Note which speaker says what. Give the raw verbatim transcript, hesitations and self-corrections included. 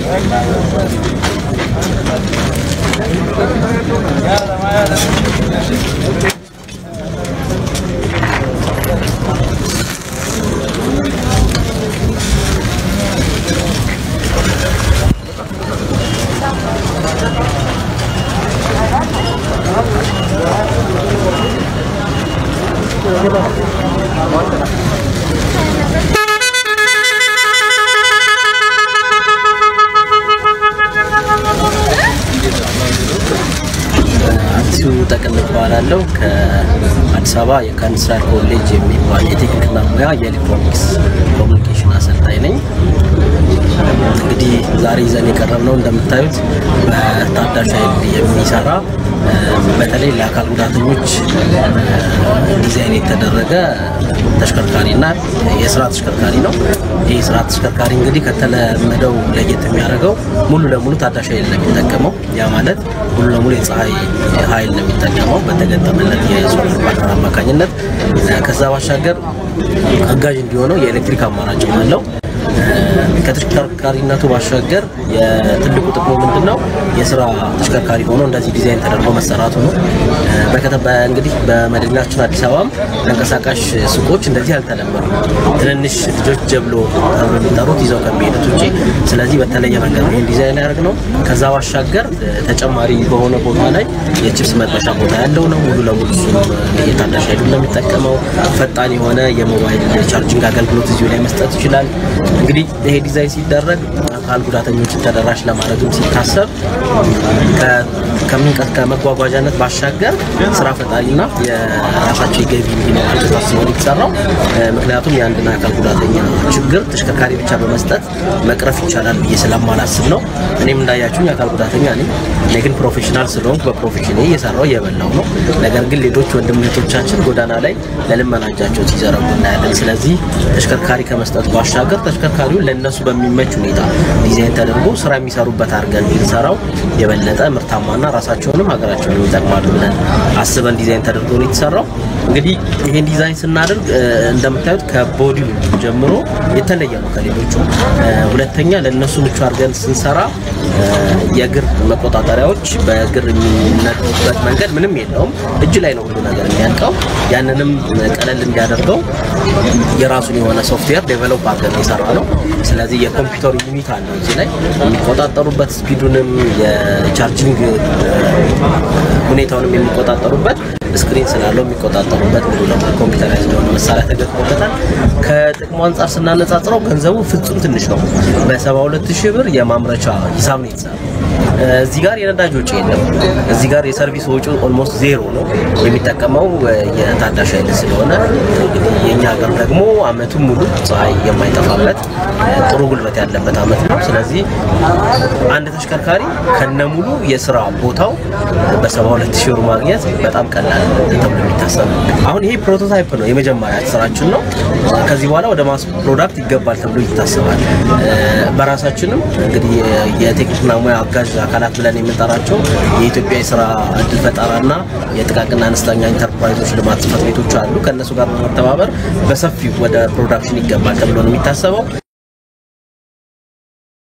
Speaker 1: ተቀልባላለው ከአዲስ አበባ የካንሰር ኮሌጅ የሚባል የቴክኒክና ሙያ የኤሌክትሮኒክስ ኮሙኒኬሽን አሰልጣኝ ነኝ። እንግዲህ ዛሬ ይዘን የቀረብነው እንደምታዩት በታዳሽ ኃይል የሚሰራ በተለይ ለአካል ጉዳተኞች ዲዛይን የተደረገ ተሽከርካሪና የስራ ተሽከርካሪ ነው። ይህ ስራ ተሽከርካሪ እንግዲህ ከተለመደው ለየት የሚያደርገው ሙሉ ለሙሉ ታዳሽ ኃይል ነው የሚጠቀመው። ያ ማለት ሙሉ ለሙሉ የፀሐይ ኃይል ነው የሚጠቀመው በተገጠመለት የሶላር ፓነል አማካኝነት። ከዛ ባሻገር አጋዥ እንዲሆነው የኤሌክትሪክ አማራጭ አለው። ከተሽከርካሪነቱ ባሻገር የትልቁ ጥቅሙ ምንድነው? የስራ ተሽከርካሪ ሆኖ እንደዚህ ዲዛይን ተደርጎ መሰራቱ ነው። በከተማ እንግዲህ በመዲናችን አዲስ አበባም ተንቀሳቃሽ ሱቆች እንደዚህ አልተለመዱም። ትንንሽ ልጆች ጀብሎ ተብሎ የሚጠሩት ይዘው ከሚሄዱት ውጪ ስለዚህ በተለየ መንገድ ነው ዲዛይን ያደርግነው። ከዛ ባሻገር ተጨማሪ በሆነ ቦታ ላይ የቺፕስ መጥበሻ ቦታ ያለው ነው። ሙሉ ለሙሉ የታዳሽ ኃይል ነው የሚጠቀመው። ፈጣን የሆነ የሞባይል ቻርጂንግ አገልግሎት እዚሁ ላይ መስጠት ይችላል። እንግዲህ ይሄ ዲዛይን ሲደረግ አካል ጉዳተኞችን ተደራሽ ለማድረግም ሲታሰብ ከሚንቀሳቀስ ከመጓጓዣነት ባሻገር ስራ ፈጣሪና የራሳቸው ገቢ እንዲኖራቸው ታስቦ የተሰራው። ምክንያቱም የአንድና አካል ጉዳተኛ ችግር ተሽከርካሪ ብቻ በመስጠት መቅረፍ ይቻላል ብዬ ስለማላስብ ነው። እኔም እንዳያችሁኝ አካል ጉዳተኛ ነኝ። እኔ ግን ፕሮፌሽናል ስለሆንኩ በፕሮፌሽኔ እየሰራው እየበላው ነው። ነገር ግን ሌሎች ወንድም እህቶቻችን ጎዳና ላይ ለልመና እጃቸውን ሲዘረጉ እናያለን። ስለዚህ ተሽከርካሪ ከመስጠት ባሻገር ተሽከርካሪው ለነሱ በሚመች ሁኔታ ዲዛይን ተደርጎ ስራ የሚሰሩበት አድርገን እንሰራው የበለጠ ምርታማና ራሳቸውንም ሀገራቸውንም ይጠቅማሉ ብለን አስበን ዲዛይን ተደርጎ ነው የተሰራው። እንግዲህ ይሄን ዲዛይን ስናደርግ እንደምታዩት ከቦዲው ጀምሮ የተለየ ነው ከሌሎቹ። ሁለተኛ ለነሱ ምቹ አድርገን ስንሰራ የእግር መቆጣጠሪያዎች በእግር የሚነዱበት መንገድ ምንም የለውም። እጅ ላይ ነው ሁሉ ነገር የሚያልቀው። ያንንም ቀለል እንዲያደርገው የራሱን የሆነ ሶፍትዌር ዴቨሎፕ አድርገን የሰራነው። ስለዚህ የኮምፒውተር ዩኒት አለው እዚህ ላይ የሚቆጣጠሩበት ስፒዱንም የቻርጂንግ ሁኔታውንም የሚቆጣጠሩበት ስክሪን ስላለው የሚቆጣጠሩበት ሙሉ ለሙሉ ኮምፒውተራይዝድ የሆነ መሳሪያ ተገጥሞለታል። ከጥቅሙ አንፃር ስናነጻጽረው ገንዘቡ ፍጹም ትንሽ ነው። በሰባ ሁለት ሺህ ብር የማምረቻ ሂሳብ ነው የተሰራው። እዚህ ጋር የነዳጅ ወጪ የለም። እዚህ ጋር የሰርቪስ ወጪው ኦልሞስት ዜሮ ነው። የሚጠቀመው የታዳሽ ኃይል ስለሆነ እንግዲህ የኛ ሀገር ደግሞ አመቱን ሙሉ ፀሐይ የማይጠፋበት ጥሩ ጉልበት ያለበት አመት ነው። ስለዚህ አንድ ተሽከርካሪ ከነሙሉ የስራ ቦታው በሰባ ሁለት ሺህ ብር ማግኘት በጣም ቀላል ነው ተብሎ የሚታሰብ። አሁን ይሄ ፕሮቶታይፕ ነው፣ የመጀመሪያ ስራችን ነው። ከዚህ በኋላ ወደ ማስ ፕሮዳክት ይገባል ተብሎ ይታሰባል። በራሳችንም እንግዲህ የቴክኒክና ሙያ አጋዥ አካላት ብለን የምንጠራቸው የኢትዮጵያ የስራ እድል ፈጠራና የጥቃቅንና አነስተኛ ኢንተርፕራይዞች ልማት ጽሕፈት ቤቶች አሉ። ከነሱ ጋር በመተባበር በሰፊው ወደ ፕሮዳክሽን ይገባል ተብሎ ነው የሚታሰበው።